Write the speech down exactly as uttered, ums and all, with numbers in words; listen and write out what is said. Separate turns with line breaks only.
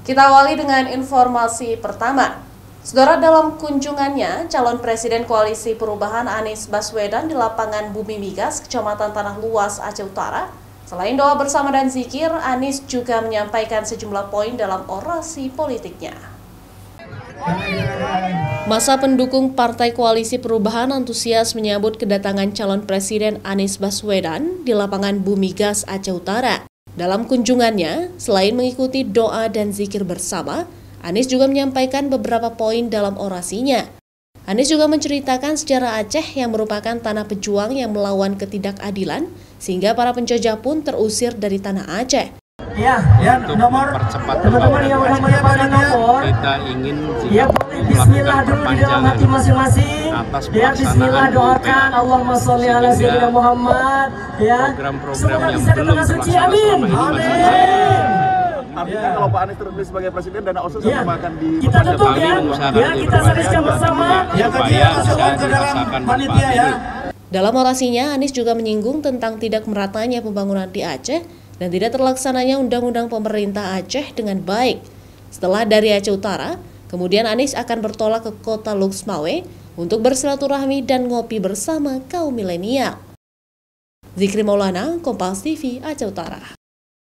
Kita awali dengan informasi pertama. Saudara, dalam kunjungannya, calon Presiden Koalisi Perubahan Anies Baswedan di lapangan Bumi Migas, Kecamatan Tanah Luas, Aceh Utara, selain doa bersama dan zikir, Anies juga menyampaikan sejumlah poin dalam orasi politiknya. Masa pendukung Partai Koalisi Perubahan antusias menyambut kedatangan calon Presiden Anies Baswedan di lapangan Bumi Gas, Aceh Utara. Dalam kunjungannya, selain mengikuti doa dan zikir bersama, Anies juga menyampaikan beberapa poin dalam orasinya. Anies juga menceritakan sejarah Aceh yang merupakan tanah pejuang yang melawan ketidakadilan, sehingga para penjajah pun terusir dari tanah Aceh.
Ya, ya,
untuk
nomor
mempercepat
teman-teman yang udah mendapatkan nomor,
kita ingin
ya boleh Bismillah dulu di dalam hati masing-masing. Ya, Bismillah doakan Allahumma sholli ala sayyidina Muhammad. Ya,
program-program yang
bisa ke tanah suci, amin.
Artinya kalau Pak Anies terpilih sebagai presiden, dana otsus
ya,
akan di
kita tutup ya, ya kita saksikan bersama.
Ya, supaya bisa dirasakan manfaatnya.
Dalam orasinya, Anies juga menyinggung tentang tidak meratanya pembangunan di Aceh dan tidak terlaksananya undang-undang pemerintah Aceh dengan baik. Setelah dari Aceh Utara, kemudian Anies akan bertolak ke kota Luxmawe untuk bersilaturahmi dan ngopi bersama kaum milenial. Zikri Maulana, Kompas T V, Aceh Utara.